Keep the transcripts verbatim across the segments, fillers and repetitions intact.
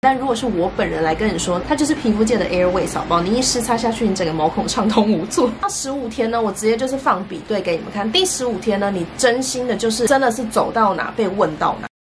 但如果是我本人来跟你说，它就是皮肤界的 Airways 好不好？你一施擦下去，你整个毛孔畅通无阻。到十五天呢，我直接就是放比对给你们看。第十五天呢，你真心的就是真的是走到哪被问到哪。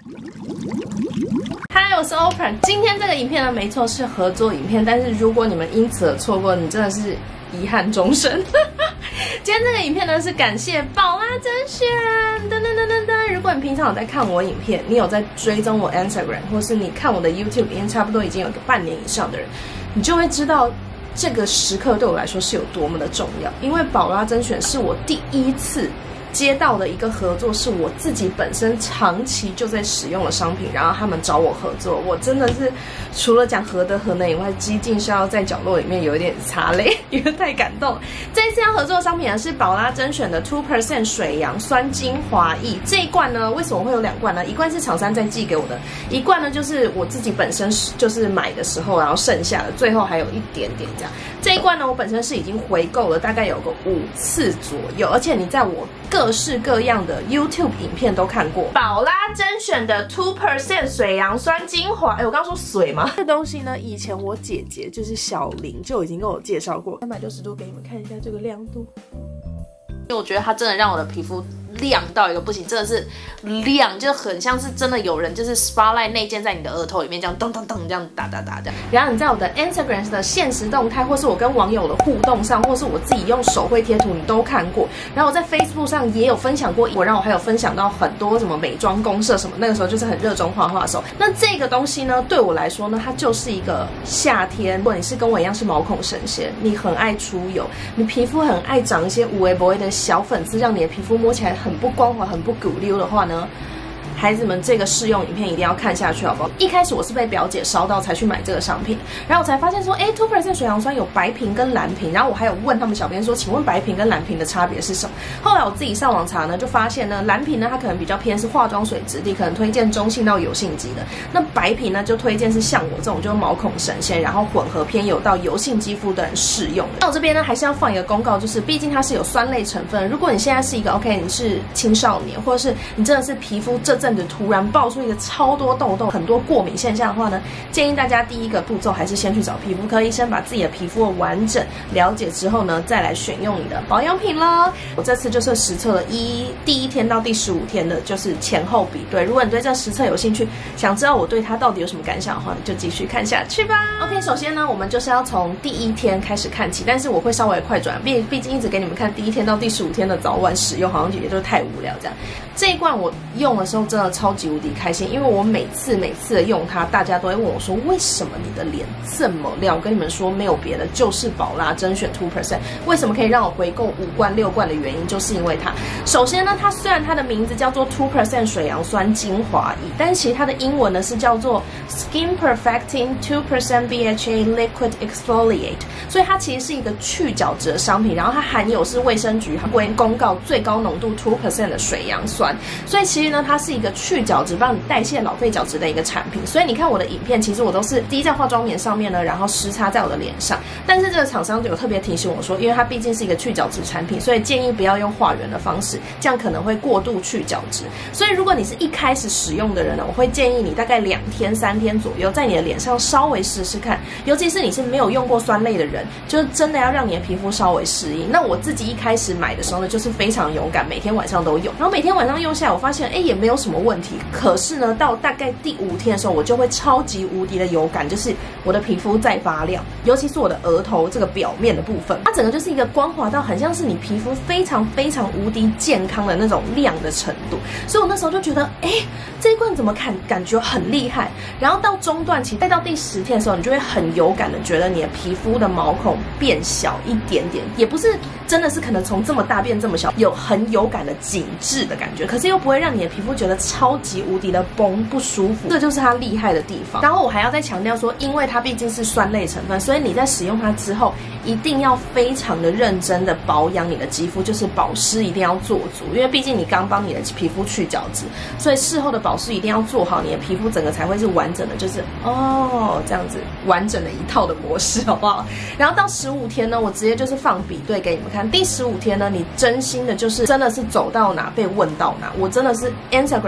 嗨，我是 Oprah。今天这个影片呢，没错是合作影片，但是如果你们因此而错过，你真的是遗憾终生。今天这个影片呢是感谢宝拉甄选，噔噔噔噔噔。如果你平常有在看我影片，你有在追踪我 Instagram， 或是你看我的 YouTube 影片，差不多已经有个半年以上的人，你就会知道这个时刻对我来说是有多么的重要。因为宝拉甄选是我第一次接到的一个合作，是我自己本身长期就在使用的商品，然后他们找我合作，我真的是除了讲何德何能以外，几近是要在角落里面有一点擦泪，因为太感动了。这一次要合作的商品呢是宝拉甄选的 two percent 水杨酸精华液。这一罐呢，为什么会有两罐呢？一罐是厂商在寄给我的，一罐呢就是我自己本身就是买的时候，然后剩下的，最后还有一点点这样。这一罐呢，我本身是已经回购了，大概有个五次左右，而且你在我各式各样的 YouTube 影片都看过。宝拉甄选的 two percent 水杨酸精华，哎，我刚刚说水吗？这东西呢，以前我姐姐就是小林就已经跟我介绍过。三百六十度给你们看一下这个亮度，因为我觉得它真的让我的皮肤亮到一个不行，真的是亮，就很像是真的有人就是 spotlight 内建在你的额头里面，这样噔噔噔这样打打打这样。然后你在我的 Instagram 的限时动态，或是我跟网友的互动上，或是我自己用手绘贴图，你都看过。然后我在 Facebook 上也有分享过，我让我还有分享到很多什么美妆公社什么，那个时候就是很热衷画画的时候。那这个东西呢，对我来说呢，它就是一个夏天，如果你是跟我一样是毛孔神仙，你很爱出油，你皮肤很爱长一些无微不微的小粉刺，让你的皮肤摸起来很不光滑、很不骨溜的话呢，孩子们，这个试用影片一定要看下去，好不好？一开始我是被表姐烧到才去买这个商品，然后我才发现说，哎 two percent 水杨酸有白瓶跟蓝瓶，然后我还有问他们小编说，请问白瓶跟蓝瓶的差别是什么？后来我自己上网查呢，就发现呢，蓝瓶呢它可能比较偏是化妆水质地，可能推荐中性到油性肌的；那白瓶呢就推荐是像我这种就是毛孔神仙，然后混合偏油到油性肌肤的人适用的。那我这边呢还是要放一个公告，就是毕竟它是有酸类成分，如果你现在是一个 OK， 你是青少年，或者是你真的是皮肤这阵子突然爆出一个超多痘痘、很多过敏现象的话呢，建议大家第一个步骤还是先去找皮肤科医生，把自己的皮肤的完整了解之后呢，再来选用你的保养品啦。我这次就是实测了一第一天到第十五天的，就是前后比对。如果你对这实测有兴趣，想知道我对它到底有什么感想的话，你就继续看下去吧。OK， 首先呢，我们就是要从第一天开始看起，但是我会稍微快转，毕毕竟一直给你们看第一天到第十五天的早晚使用，好像也就是太无聊这样。这一罐我用的时候真的超级无敌开心，因为我每次每次的用它，大家都会问我说，为什么你的脸这么亮？我跟你们说，没有别的，就是宝拉甄选 two percent。为什么可以让我回购五罐六罐的原因，就是因为它。首先呢，它虽然它的名字叫做 two percent 水杨酸精华液，但其实它的英文呢是叫做 Skin Perfecting two percent B H A Liquid Exfoliate， 所以它其实是一个去角质的商品，然后它含有是卫生局公告最高浓度 two percent 的水杨酸，所以其实呢，它是一个去角质、帮你代谢老废角质的一个产品。所以你看我的影片，其实我都是滴在化妆棉上面呢，然后施擦在我的脸上。但是这个厂商就有特别提醒我说，因为它毕竟是一个去角质产品，所以建议不要用化圆的方式，这样可能会过度去角质。所以如果你是一开始使用的人呢，我会建议你大概两天、三天左右，在你的脸上稍微试试看。尤其是你是没有用过酸类的人，就是真的要让你的皮肤稍微适应。那我自己一开始买的时候呢，就是非常勇敢，每天晚上都用，然后每天晚上用下来，我发现哎也没有什么问题。可是呢，到大概第五天的时候，我就会超级无敌的有感，就是我的皮肤在发亮，尤其是我的额头这个表面的部分，它整个就是一个光滑到很像是你皮肤非常非常无敌健康的那种亮的程度。所以我那时候就觉得，哎，这一罐怎么看感觉很厉害。然后到中段期，再到第十天的时候，你就会很有感的觉得你的皮肤的毛孔变小一点点，也不是真的是可能从这么大变这么小，有很有感的紧致的感觉，可是又不会让你的皮肤觉得超级无敌的崩不舒服，这就是它厉害的地方。然后我还要再强调说，因为它毕竟是酸类成分，所以你在使用它之后，一定要非常的认真的保养你的肌肤，就是保湿一定要做足，因为毕竟你刚帮你的皮肤去角质，所以事后的保湿一定要做好，你的皮肤整个才会是完整的，就是哦这样子完整的一套的模式，好不好？然后到十五天呢，我直接就是放比对给你们看。第十五天呢，你真心的就是真的是走到哪被问到哪，我真的是 Instagram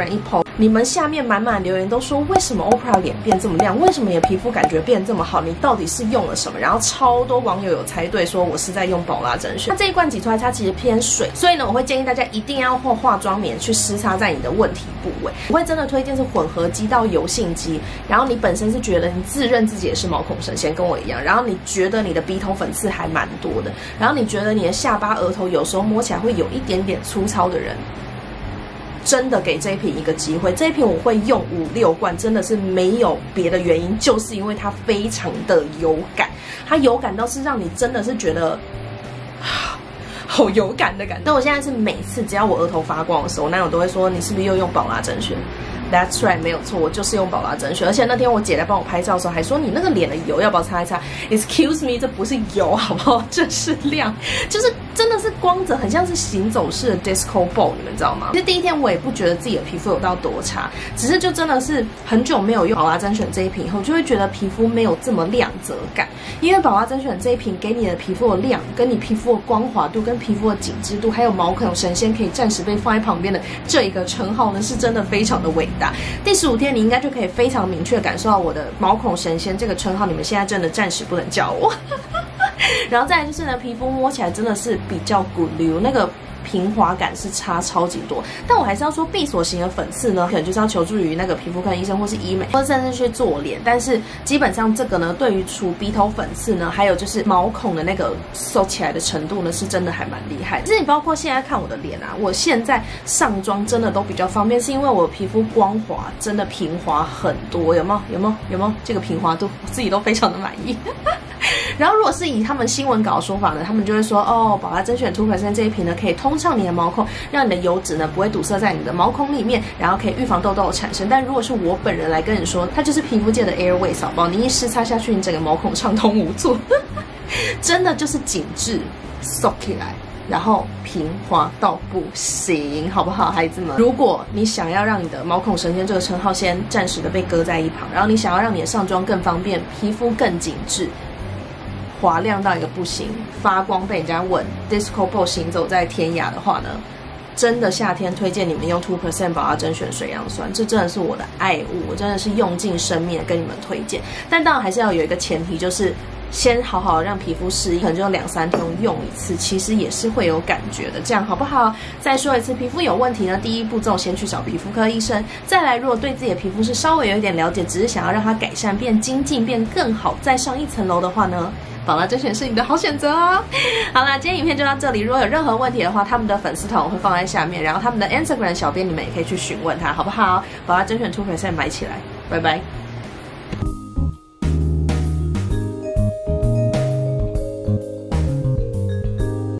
Instagram 一 po， 你们下面满满留言都说为什么 Oprah 脸变这么亮，为什么你的皮肤感觉变这么好，你到底是用了什么？然后超多网友有猜对，说我是在用宝拉甄选。那这一罐挤出来它其实偏水，所以呢，我会建议大家一定要用化妆棉去施擦在你的问题部位。我会真的推荐是混合肌到油性肌，然后你本身是觉得你自认自己也是毛孔神仙，跟我一样，然后你觉得你的鼻头粉刺还蛮多的，然后你觉得你的下巴、额头有时候摸起来会有一点点粗糙的人。真的给这一瓶一个机会，这一瓶我会用五六罐，真的是没有别的原因，就是因为它非常的有感，它有感到是让你真的是觉得好有感的感觉。那我现在是每次只要我额头发光的时候，那我都会说你是不是又用宝拉甄选 ？That's right， 没有错，我就是用宝拉甄选。而且那天我姐来帮我拍照的时候，还说你那个脸的油要不要擦一擦 ？Excuse me， 这不是油好不好？这是亮，就是真的是光泽，很像是行走式的 disco ball， 你们知道吗？其实第一天我也不觉得自己的皮肤有到多差，只是就真的是很久没有用宝拉甄选这一瓶以后，就会觉得皮肤没有这么亮泽感。因为宝拉甄选这一瓶给你的皮肤的亮，跟你皮肤的光滑度、跟皮肤的紧致度，还有毛孔神仙可以暂时被放在旁边的这一个称号呢，是真的非常的伟大。第十五天你应该就可以非常明确感受到我的毛孔神仙这个称号，你们现在真的暂时不能叫我。然后再来就是呢，皮肤摸起来真的是比较骨溜，那个平滑感是差超级多。但我还是要说，闭锁型的粉刺呢，可能就是要求助于那个皮肤科医生或是医美，或者甚至去做脸。但是基本上这个呢，对于除鼻头粉刺呢，还有就是毛孔的那个收起来的程度呢，是真的还蛮厉害的。其实你包括现在看我的脸啊，我现在上妆真的都比较方便，是因为我皮肤光滑，真的平滑很多，有没有？有没有？有没有？这个平滑度我自己都非常的满意。然后，如果是以他们新闻稿的说法呢，他们就会说，哦，宝拉甄选 two percent 这一瓶呢，可以通畅你的毛孔，让你的油脂呢不会堵塞在你的毛孔里面，然后可以预防痘痘的产生。但如果是我本人来跟你说，它就是皮肤界的 Airways 好不好？你一施擦下去，你整个毛孔畅通无阻，真的就是紧致收起来。然后平滑到不行，好不好，孩子们？如果你想要让你的毛孔神仙这个称号先暂时的被搁在一旁，然后你想要让你的上妆更方便，皮肤更紧致，滑亮到一个不行，发光被人家问 disco ball 行走在天涯的话呢，真的夏天推荐你们用 two percent 宝拉甄选水杨酸，这真的是我的爱物，我真的是用尽生命的跟你们推荐。但当然还是要有一个前提，就是先好好让皮肤适应，可能就两三天用一次，其实也是会有感觉的，这样好不好？再说一次，皮肤有问题呢，第一步骤先去找皮肤科医生。再来，如果对自己的皮肤是稍微有一点了解，只是想要让它改善、变精进、变更好，再上一层楼的话呢，宝拉甄选是你的好选择哦。好啦，今天影片就到这里。如果有任何问题的话，他们的粉丝团我会放在下面，然后他们的 Instagram 小编你们也可以去询问他，好不好？宝拉甄选 two percent 买起来，拜拜。